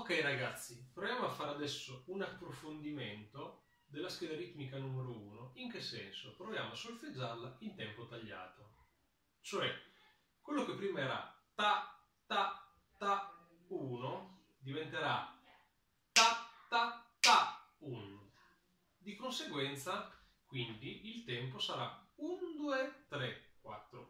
Ok ragazzi, proviamo a fare adesso un approfondimento della scheda ritmica numero 1. In che senso? Proviamo a solfeggiarla in tempo tagliato. Cioè, quello che prima era ta ta ta 1 diventerà ta ta ta 1. Di conseguenza, quindi, il tempo sarà 1, 2, 3, 4,